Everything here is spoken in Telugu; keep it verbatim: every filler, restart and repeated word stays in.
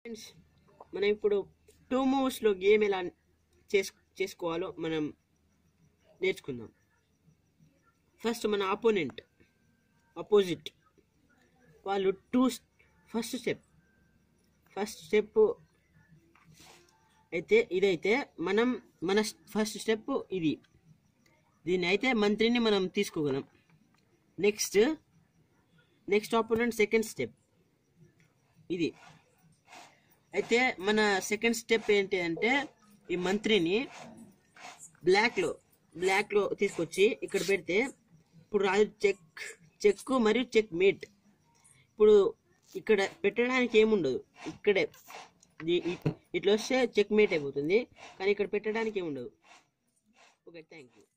ఫ్రెండ్స్, మనం ఇప్పుడు టూ మూవ్స్లో గేమ్ ఎలా చేసు చేసుకోవాలో మనం నేర్చుకుందాం. ఫస్ట్ మన ఆపోనెంట్ ఆపోజిట్ వాళ్ళు too first step first step అయితే ఇదైతే మనం మన ఫస్ట్ స్టెప్ ఇది. దీన్ని అయితే మంత్రిని మనం తీసుకోగలం. Next next opponent second step ఇది. అయితే మన సెకండ్ స్టెప్ ఏంటి అంటే ఈ మంత్రిని బ్లాక్లో బ్లాక్లో తీసుకొచ్చి ఇక్కడ పెడితే ఇప్పుడు రాజు చెక్ చెక్ మరియు చెక్ మేట్. ఇప్పుడు ఇక్కడ పెట్టడానికి ఏముండదు, ఇక్కడే ఇట్లా వస్తే చెక్ మేట్ అయిపోతుంది, కానీ ఇక్కడ పెట్టడానికి ఏముండదు. Okay, thank you.